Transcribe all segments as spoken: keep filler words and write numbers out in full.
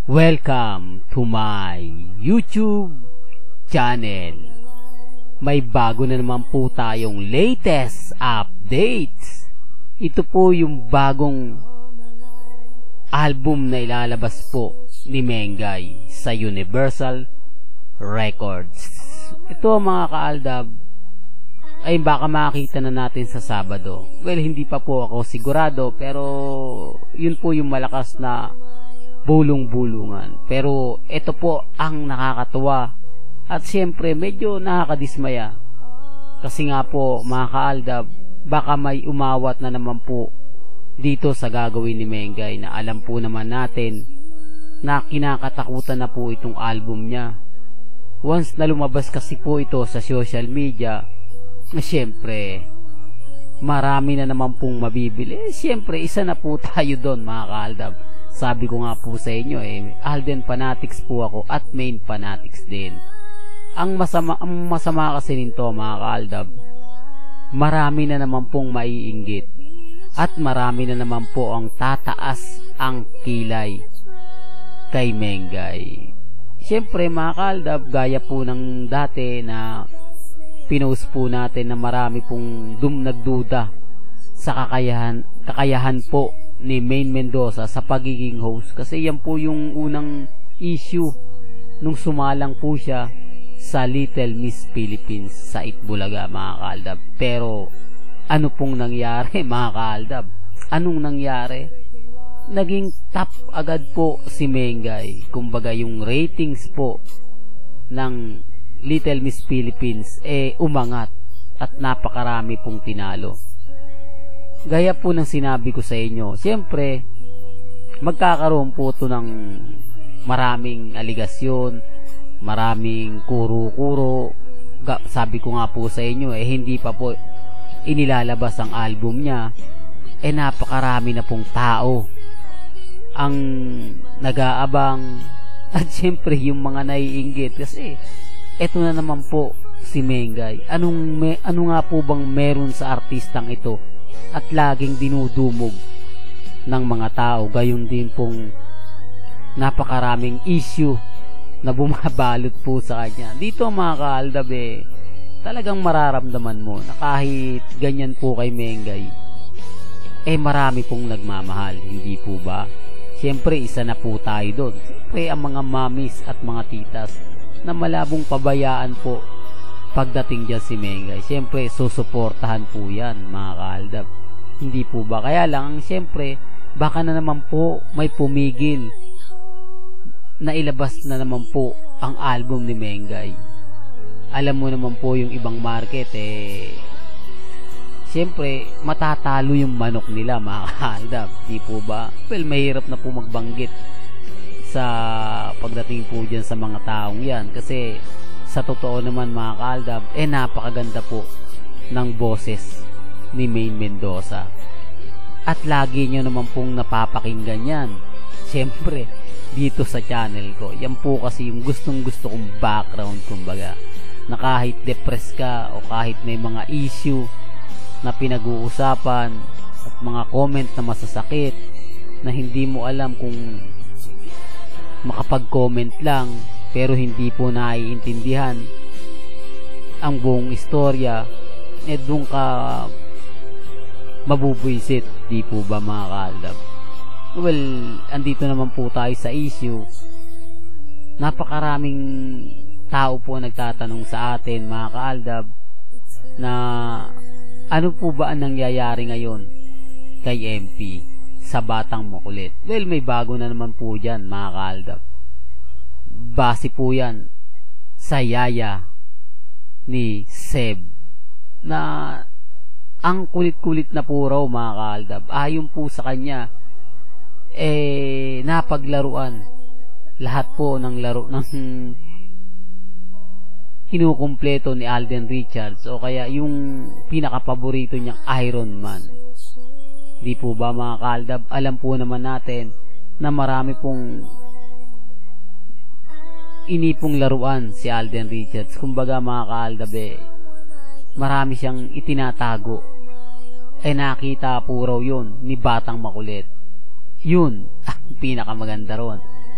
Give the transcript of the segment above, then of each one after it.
Welcome to my YouTube channel. May bago na naman po tayong latest updates. Ito po yung bagong album na ilalabas po ni Mengay sa Universal Records. Ito mga kaaldab ay baka makita na natin sa Sabado. Well, hindi pa po ako sigurado, pero yun po yung malakas na bulong-bulungan. Pero ito po ang nakakatuwa at siyempre medyo nakakadismaya. Kasi nga po mga kaaldab, baka may umawat na naman po dito sa gagawin ni Mengay na alam po naman natin na kinakatakutan na po itong album niya. Once na lumabas kasi po ito sa social media, na siyempre marami na naman pong mabibili. Eh, siyempre isa na po tayo doon mga kaaldab. Sabi ko nga po sa inyo eh, Alden Fanatics po ako at Main Fanatics din. Ang masama, ang masama kasi nito mga kaaldab, marami na naman pong maiinggit at marami na naman po ang tataas ang kilay kay Mengay. Siyempre mga kaaldab, gaya po ng dati na pinost po natin na marami pong dum nagduda sa kakayahan, kakayahan po ni Main Mendoza sa pagiging host. Kasi yan po yung unang issue nung sumalang po siya sa Little Miss Philippines sa Itbulaga mga kaaldab. Pero ano pong nangyari mga kaaldab? Anong nangyari? Naging top agad po si Mengay. Kumbaga yung ratings po ng Little Miss Philippines eh umangat at napakarami pong tinalo. Gaya po ng sinabi ko sa inyo, siyempre magkakaroon po ito ng maraming aligasyon, maraming kuro-kuro. Sabi ko nga po sa inyo eh hindi pa po inilalabas ang album niya, eh napakarami na pong tao ang nag-aabang at siyempre yung mga naiinggit kasi eto na naman po si Mengay. Anong me, ano nga po bang meron sa artistang ito at laging dinudumog ng mga tao? Gayon din pong napakaraming issue na bumabalot po sa kanya. Dito mga kaaldab eh, talagang mararamdaman mo na kahit ganyan po kay Mengay, eh marami pong nagmamahal. Hindi po ba? Siyempre isa na po tayo doon. Siyempre ang mga mamis at mga titas na malabong pabayaan po pagdating dyan si Mengay, siyempre susuportahan po yan mga kaaldab. Hindi po ba? Kaya lang siyempre baka na naman po may pumigil na ilabas na naman po ang album ni Mengay. Alam mo naman po yung ibang market eh siyempre matatalo yung manok nila mga kaaldab. Di po ba? Well, mahirap na po magbanggit sa pagdating po dyan sa mga taong yan kasi sa totoo naman mga kaaldab eh napakaganda po ng boses ni Main Mendoza at lagi nyo naman pong napapakinggan yan siyempre dito sa channel ko. Yan po kasi yung gustong gusto kong background, kumbaga na kahit depressed ka o kahit may mga issue na pinag-uusapan at mga comment na masasakit na hindi mo alam kung makapag-comment lang pero hindi po naiintindihan ang buong istorya, eh doon ka mabubwisit. Di po ba mga kaaldab? Well, andito naman po tayo sa issue. Napakaraming tao po nagtatanong sa atin mga kaaldab na ano po ba ang nangyayari ngayon kay M P sa Batang Makulit. Well, may bago na naman po dyan mga kaaldab. Base po yan sa yaya ni Seb na ang kulit-kulit na po raw mga kaaldab. Ayon po sa kanya eh napaglaruan lahat po ng laro ng kinukumpleto ni Alden Richards o kaya yung pinakapaborito niyang Iron Man. Di po ba mga kaaldab? Alam po naman natin na marami pong inipong laruan si Alden Richards. Kumbaga mga kaaldab eh, marami siyang itinatago. Eh nakita po raw yun ni Batang Makulit. Yun ang pinakamaganda ron.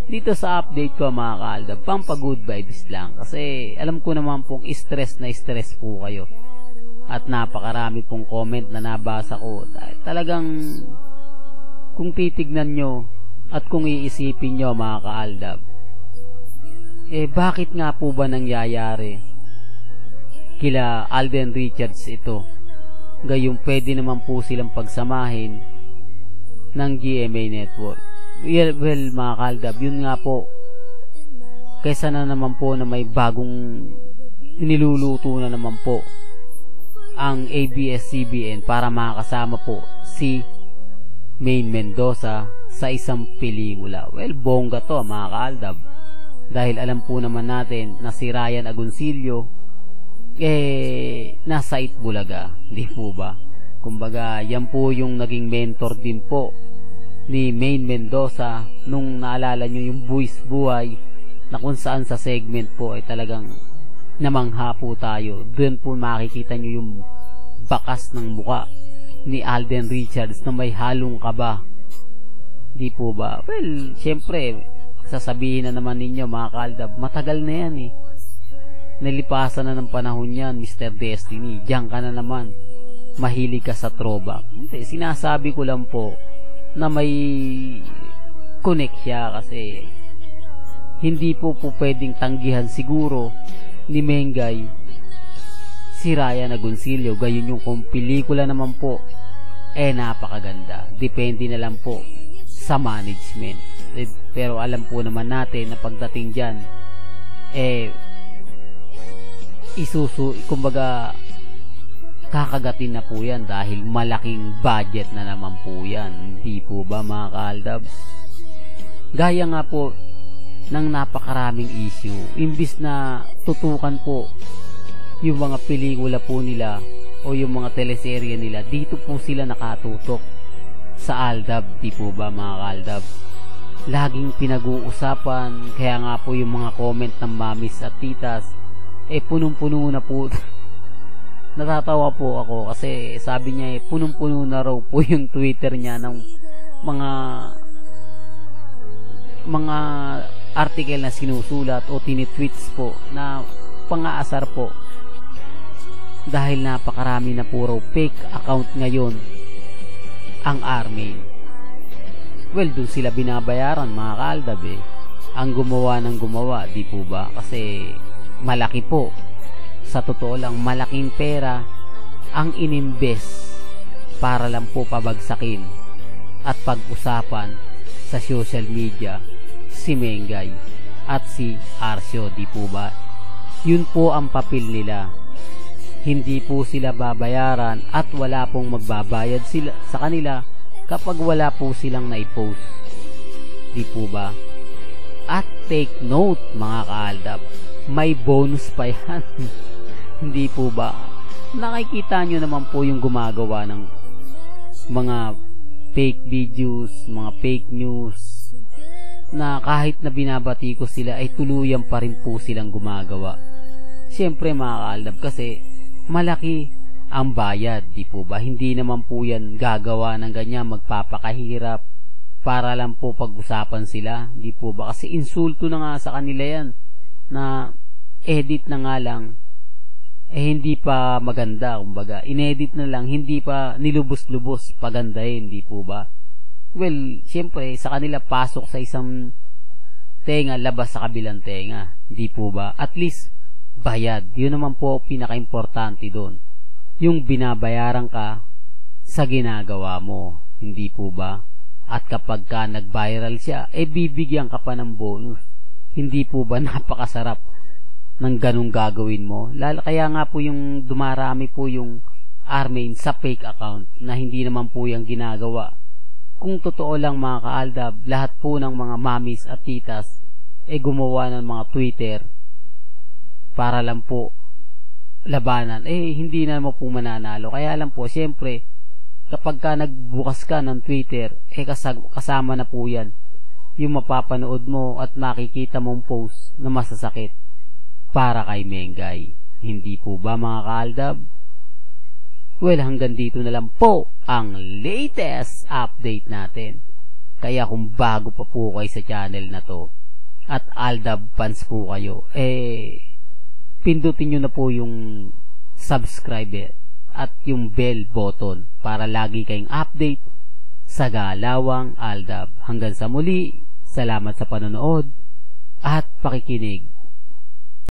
dito sa update ko mga kaaldab, pampa good vibes lang. Kasi alam ko naman pong stress na stress po kayo. At napakarami pong comment na nabasa ko. Talagang kung titignan nyo at kung iisipin nyo mga kaaldab, eh bakit nga po ba nangyayari kila Alden Richards ito? Gayong pwede naman po silang pagsamahin ng G M A Network. Well, well mga kaaldab, yun nga po, kaysa na naman po na may bagong niluluto na naman po ang A B S C B N para makakasama po si Maine Mendoza sa isang pelikula. Well, bongga to mga kaaldab, dahil alam po naman natin na si Ryan Agoncillo eh nasa Itbulaga, di po ba? Kumbaga, yan po yung naging mentor din po ni Maine Mendoza nung naalala nyo yung Buwis Buhay, na kung saan sa segment po ay talagang namangha po tayo. Doon po makikita nyo yung bakas ng muka ni Alden Richards na may halong kaba, di po ba? Well, syempre sasabihin na naman ninyo mga kaaldab, matagal na yan eh, nalipasan na ng panahon yan, Mister Destiny, diyan ka na naman, mahilig ka sa throwback. Hindi, sinasabi ko lang po na may connect siya, kasi hindi po po pwedeng tanggihan siguro ni Mengay si Ryan Agoncillo. Gayon yung kung pelikula naman po eh napakaganda, depende na lang po sa management. Eh, pero alam po naman natin na pagdating dyan eh isusu, kumbaga kakagatin na po yan dahil malaking budget na naman po yan, hindi po ba mga kaaldab? Gaya nga po ng napakaraming issue, imbis na tutukan po yung mga pelikula po nila o yung mga teleserye nila, dito po sila nakatutok sa Aldab, di po ba mga kaaldab? Laging pinag-uusapan, kaya nga po yung mga comment ng mamis at titas eh punong-puno na po. Natatawa po ako kasi sabi niya eh punong-puno na raw po yung Twitter niya ng mga mga article na sinusulat o tinitweets po na pang-aasar po, dahil napakarami na po raw fake account ngayon ang army. Well, dun sila binabayaran mga kaaldab eh, ang gumawa ng gumawa, di po ba? Kasi malaki po, sa totoo lang malaking pera ang inimbest para lang po pabagsakin at pag-usapan sa social media si Mengay at si Arcio, di po ba? Yun po ang papel nila. Hindi po sila babayaran at wala pong magbabayad sila sa kanila kapag wala po silang naipost, di po ba? At take note mga kaaldab, may bonus pa yan. Hindi po ba? Nakikita nyo naman po yung gumagawa ng mga fake videos, mga fake news, na kahit na binabati ko sila ay tuluyan pa rin po silang gumagawa. Siyempre mga kaaldab, kasi malaki ang bayad, di po ba? Hindi naman po yan gagawa ng ganyan, magpapakahirap para lang po pag-usapan sila, di po ba? Kasi insulto na nga sa kanila yan, na edit na nga lang eh hindi pa maganda, kumbaga inedit na lang, hindi pa nilubos-lubos pagandahin, di po ba? Well, siyempre sa kanila pasok sa isang tenga, labas sa kabilang tenga, di po ba? At least bayad, yun naman po pinaka-importante doon, yung binabayaran ka sa ginagawa mo, hindi po ba? At kapag ka nag-viral siya, eh bibigyan ka pa ng bonus. Hindi po ba napakasarap ng ganung gagawin mo? Lalo, kaya nga po yung dumarami po yung army sa fake account na hindi naman po yung ginagawa. Kung totoo lang mga kaaldab, lahat po ng mga mamis at titas eh gumawa ng mga Twitter para lang po labanan, eh hindi na mo po mananalo. Kaya lang po, syempre kapag ka nagbukas ka ng Twitter, eh kasama na po yan yung mapapanood mo at makikita mong post na masasakit para kay Mengay. Hindi po ba mga kaaldab? Well, hanggang dito na lang po ang latest update natin. Kaya kung bago pa po kayo sa channel na to at Aldab fans po kayo, eh pindutin nyo na po yung subscribe at yung bell button para lagi kayong update sa Galawang Aldab. Hanggang sa muli, salamat sa panonood at pakikinig.